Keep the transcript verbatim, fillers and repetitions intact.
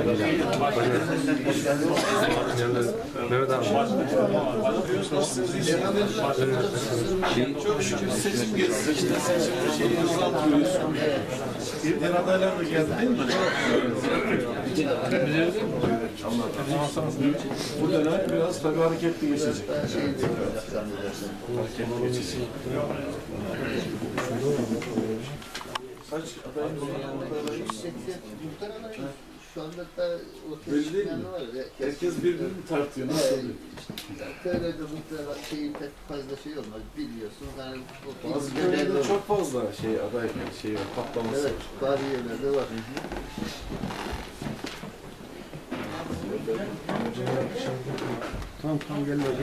Mehmet abi. Çok şükür seçim gezisi işte seçim şeyi hızlandırıyoruz. Diğer adaylar da geldi değil mi? Bu dönem biraz tabii hareketli geçecek. Hareketli geçecek. Kaç adayımız var? Şu anda da Belli değil mi? Herkes birbirini tartıyor. Nasıl oluyor? Köylerde muhtemelen şeyin pek fazla şey olmaz. Biliyorsunuz. Yani o Bazı köylerde çok fazla şey aday şey var, patlaması. evet, bazı yerlerde var. Tamam tamam gel hadi.